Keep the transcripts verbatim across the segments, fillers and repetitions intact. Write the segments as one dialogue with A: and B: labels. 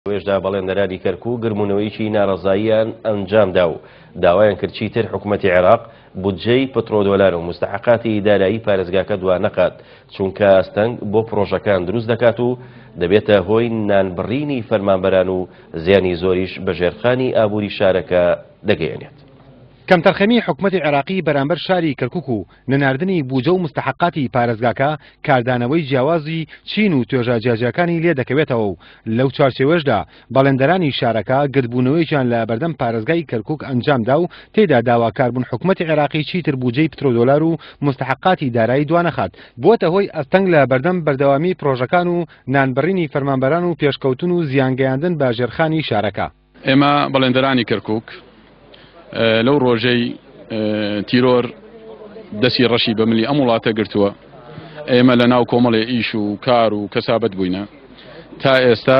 A: وێژدا بەڵێندەرانی کەرکووک گرمونەوەیکی ناڕەزاییان ئەنجامدا و داوایان کرد چیتر حکوومەتی عێراق بودجەی پترۆدۆلار و مستحقاتی دارایی پارێزگاکە دوا نەقات چونکە ئەستەنگ بۆ پرۆژەکان دروست دەکات و دەبێتە هۆی نانبڕینی فەرمانبەران و زیانی زۆریش بە ژێرخانی ئابووری شارەکە دەگەیەنێت.
B: کەمتەرخەمی حکوومەتی عێراقی بەرامبەر شاری کەرکووک و نەناردنی بودجە و مستحقاتی پارێزگاکە کاردانەوەی جیاوازی چین و توێژە جیاجیەکانی لێ دەکەوێتەوە و لەو چارچێوەشدا بەڵێندەرانی شارەکە گرتبوونەوەیشیان لە بەردەم پارێزگای کەرکووک ئەنجامدا و تێدا داواکاربوون حکوومەتی عێراقی چیتر بودجەی پترۆدۆلار و مستحقاتی دارایی دوانەخات بووەتە هۆی ئەستەنگ لە بەردەم بەردەوامی پرۆژەکان و نانبڕینی فەرمانبەران و پێشکەوتن و زیانگەیاندن بە ژێرخانی شارەکە.
C: ئێمە بەڵێندەرانی کەرکووک لەو ڕۆژەی تیرۆر دەستی ڕەشی بە ملی ئەم وڵاتە گرتووە ئێمە لە ناو کۆمەڵێ ئیش و کار و کەسابەت بووینە تا ئێستا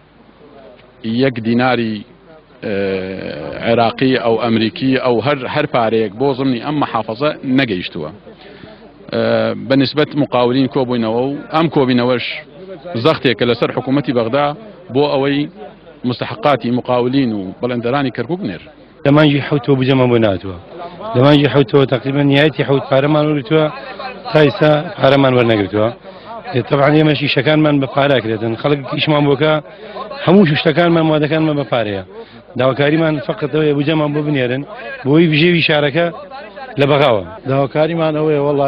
C: یەک دیناری عێراقی ئەو ئەمریکی ئەو هەر پارەیەک بۆ زمنی ئەم مەحافەزە نەگەیشتووە بە نسبەت مقاولین کۆبووینەوە و ئەم کۆبینەوەش زەختێکە لەسەر حکوومەتی بەغدا بۆ ئەوەی مستحقاتی مقاولین و بەڵێندەرانی کەرکووک نێر.
D: لمانجي حوتو بجمع بناتوا لمانجي حوتو تقريبا نهايتي حوت قارمان ورتوا تايسا قارمان ورنقرتوا طبعا يمشي شكان من بفارك لأن خلق إيش ما بوكا هموش اشتكان من ما كان من بفاريا داوكاري من فقط هو بجمع ببنيرن بوي بيجي بشاركة لبغاوة
E: داوكاري من هو والله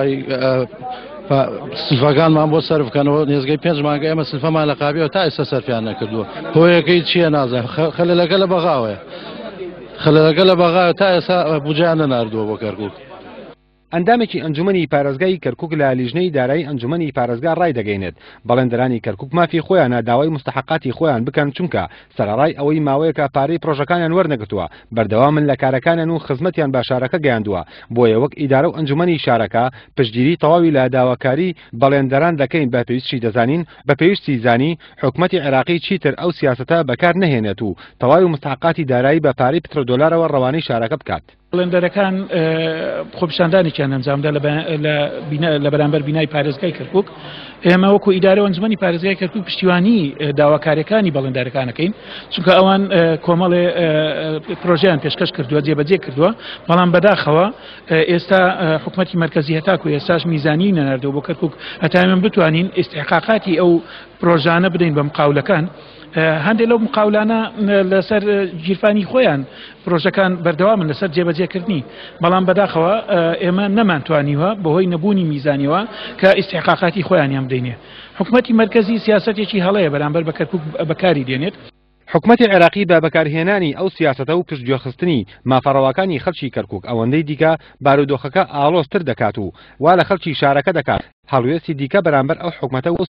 E: سلفەکان مان بۆ سەرفکەنەوە نێزگەی پێنج مانگە ئێمە سلفەمان لە قابیەوە تا ئێستا سەرفیان نەکردووە هۆیەکەی چییە نازانم خەلەلەکە لە بەغاوەیە خەلەلەکە لە بەغاوە تا ئێستا بودجەیان نەناردووە بۆ کەرکووک.
B: ئەندامێکی ئەنجومەنی پارێزگای کەرکووک لە لیژنەی دارایی ئەنجومەنی پارێزگا ڕای دەگەیەنێت بەڵێندەرانی کەرکووک مافی خۆیانە داوای مستحقاتی خۆیان بکەن چونکە سەرڕای ئەوەی ماوەیەکە پارەی پرۆژەکانیان وەرنەگرتووە بەردەوامن لە کارەکانیان و خزمەتیان بە شارەکە گەیاندووە بۆیە وەک ئیدارە و ئەنجومەنی شارەکە پشتگیری تەواوی لە داواکاری بەڵێندەران دەکەین بە پێویستی دەزانین بە پێویستی زانی حکوومەتی عێراقی چیتر ئەو سیاسەتە بەکار نەهێنێت و تەواوی مستحقاتی دارایی بە پارەی پترۆدۆلارەوە ڕەوانەی شارەکە بکات.
F: بەڵێندەرەکان خۆپیشاندانێکیان ئەنجامدا لە بەرامبەر بینای پارێزگای کەرکووک ئێمە وەکو ئیدارە و ئەنجومەنی پارێزگای کەرکووک پشتیوانی داواکاریەکانی بەڵێندەرەکانەکەین چونکە ئەوان کۆمەڵێ پرۆژەیان پێشکەش کردووە جێبەجێ کردووە بەڵام بەداخەوە ئێستا حکوومەتی مەرکەزی هەتاکو ئێستاش میزانی نەناردەوە بۆ کەرکووک هەتا ئێمە بتوانین ئیستحقاقاتی ئەو پرۆژانە بدەین بە مقاولەکان هەندێک لەو مقاولانە لەسەر گیرفانی خۆیان پرۆژەکان بەردەوامن لەسەر جێبەجێکردنی بەڵام بەداخەوە ئێمە نەمانتوانیوە بەهۆی نەبوونی میزانیەوە کە ئیستحقاقاتی خۆیانیان بدەینێ حکوومەتی مەرکەزی سیاسەتێکی هەڵەیە بەرامبەر بە کەرکووک بەکاری دێنێت.
B: حکوومەتی عێراقی بە بەکارهێنانی ئەو سیاسەتە و پشتگوێخستنی مافەڕەوەکانی خەڵکی کەرکووک ئەوەندەی دیکە بارودۆخەکە ئاڵۆزتر دەکات و وا لە خەڵکی شارەکە دەکات هەڵوێستی دیکە بەرامبەر ئەو حکوومەتە و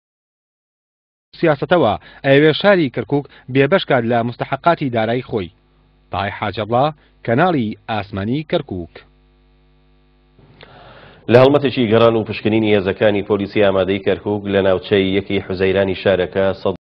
B: سیاستەوە ئەوێ شاری کەرکووک بێبەشکات لە مستحقاتی دارایی خۆی. تاهای حاجەبڵا کەناڵی ئاسمانی کەرکووک.
A: لە هەڵمەتێکی گەڕان و پشکنینی هێزەکانی پۆلیسی ئامادەی کەرکووک لە ناوچەی یەکی حوزەیرانی شارەکە